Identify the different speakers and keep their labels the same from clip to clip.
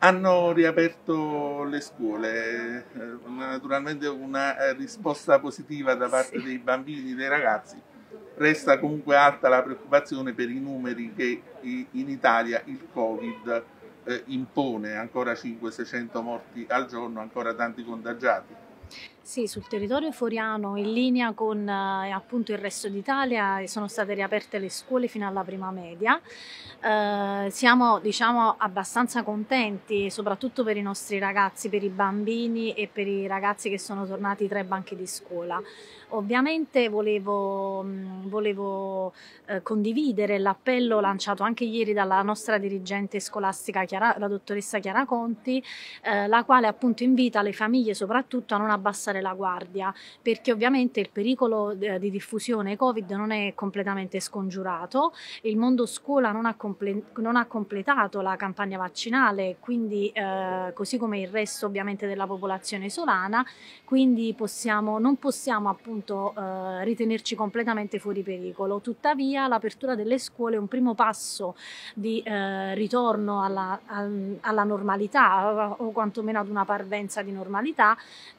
Speaker 1: Hanno riaperto le scuole, naturalmente una risposta positiva da parte
Speaker 2: Sì.
Speaker 1: dei bambini, dei ragazzi. Resta comunque alta la preoccupazione per i numeri che in Italia il Covid impone, ancora 500-600 morti al giorno, ancora tanti contagiati.
Speaker 2: Sì, sul territorio foriano, in linea con appunto il resto d'Italia, sono state riaperte le scuole fino alla prima media. Siamo, diciamo, abbastanza contenti, soprattutto per i nostri ragazzi, per i bambini e per i ragazzi che sono tornati tra i banchi di scuola. Ovviamente volevo condividere l'appello lanciato anche ieri dalla nostra dirigente scolastica, la dottoressa Chiara Conti, la quale appunto invita le famiglie soprattutto a non abbassare la guardia, perché ovviamente il pericolo di diffusione Covid non è completamente scongiurato, il mondo scuola non ha completato la campagna vaccinale, quindi così come il resto ovviamente della popolazione isolana, quindi non possiamo appunto ritenerci completamente fuori pericolo. Tuttavia l'apertura delle scuole è un primo passo di ritorno alla normalità o quantomeno ad una parvenza di normalità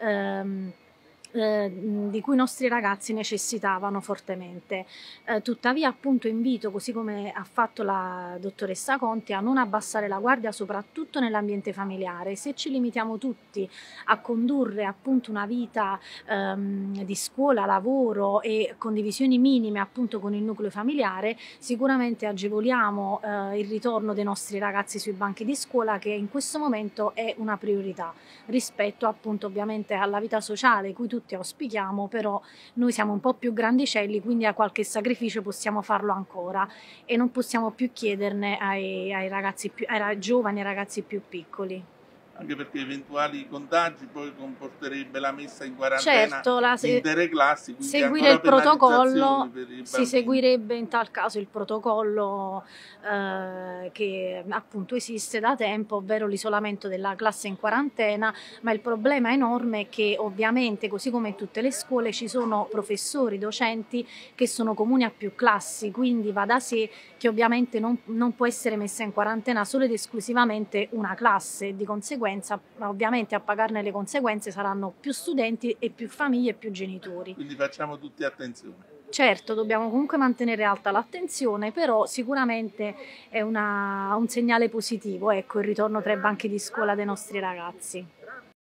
Speaker 2: di cui i nostri ragazzi necessitavano fortemente. Tuttavia appunto invito, così come ha fatto la dottoressa Conti, a non abbassare la guardia soprattutto nell'ambiente familiare. Se ci limitiamo tutti a condurre appunto una vita di scuola, lavoro e condivisioni minime appunto con il nucleo familiare, sicuramente agevoliamo il ritorno dei nostri ragazzi sui banchi di scuola, che in questo momento è una priorità rispetto appunto ovviamente alla vita sociale cui tutti auspichiamo, però noi siamo un po' più grandicelli, quindi a qualche sacrificio possiamo farlo ancora e non possiamo più chiederne ai ragazzi ai giovani e ai ragazzi più piccoli.
Speaker 1: Anche perché eventuali contagi poi comporterebbe la messa in quarantena
Speaker 2: Certo,
Speaker 1: di intere classi, quindi
Speaker 2: seguire
Speaker 1: ancora
Speaker 2: il
Speaker 1: penalizzazioni
Speaker 2: protocollo,
Speaker 1: per i
Speaker 2: si
Speaker 1: bambini.
Speaker 2: seguirebbe in tal caso il protocollo che appunto esiste da tempo, ovvero l'isolamento della classe in quarantena, ma il problema enorme è che ovviamente, così come in tutte le scuole, ci sono professori, docenti che sono comuni a più classi, quindi va da sé che ovviamente non può essere messa in quarantena solo ed esclusivamente una classe e di conseguenza ovviamente a pagarne le conseguenze saranno più studenti e più famiglie e più genitori.
Speaker 1: Quindi facciamo tutti attenzione.
Speaker 2: Certo, dobbiamo comunque mantenere alta l'attenzione, però sicuramente è un segnale positivo, ecco, il ritorno tra i banchi di scuola dei nostri ragazzi.